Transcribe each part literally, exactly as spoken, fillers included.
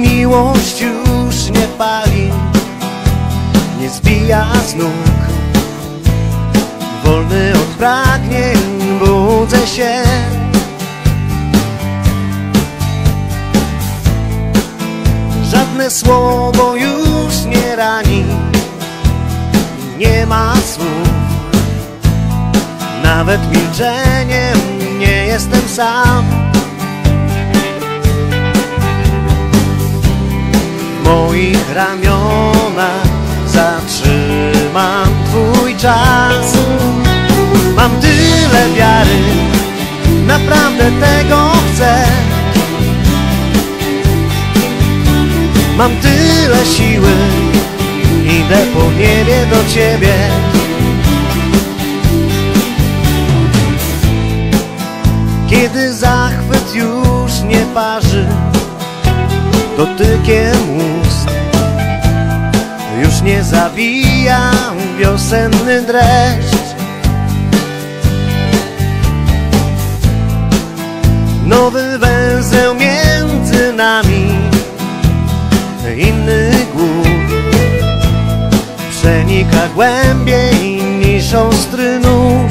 Miłość już nie pali, nie zbija z nóg. Wolny od pragnień budzę się. Żadne słowo już nie rani, nie ma słów. Nawet milczeniem nie jestem sam. W moich ramionach zatrzymam Twój czas. Mam tyle wiary, naprawdę tego chcę. Mam tyle siły, idę po niebie do Ciebie. Kiedy zachwyt już nie parzy dotykiem ust, już nie zabija wiosenny dreszcz. Nowy węzeł między nami, inny głód przenika głębiej niż ostry nóż.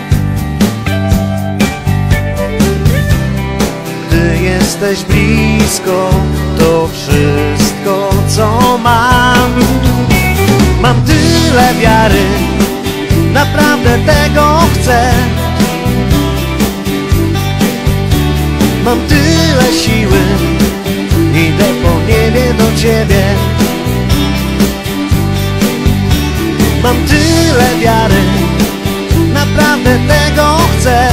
Gdy jesteś blisko, to wszystko co mam. Mam tyle wiary, naprawdę tego chcę. Mam tyle siły, idę po niebie do Ciebie. Mam tyle wiary, naprawdę tego chcę.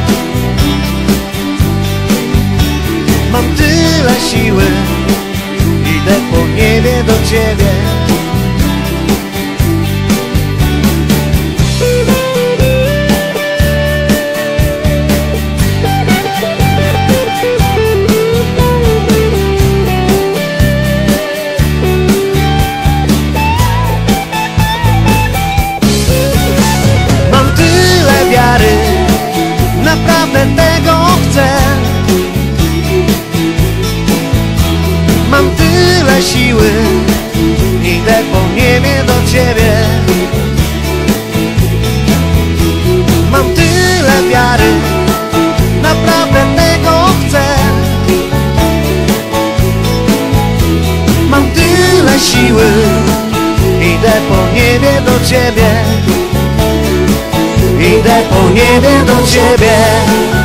Mam tyle siły, idę po niebie do Ciebie. Naprawdę tego chcę. Mam tyle siły, idę po niebie do Ciebie. Mam tyle wiary, naprawdę tego chcę. Mam tyle siły, idę po niebie do Ciebie. Idę po niebie do Ciebie.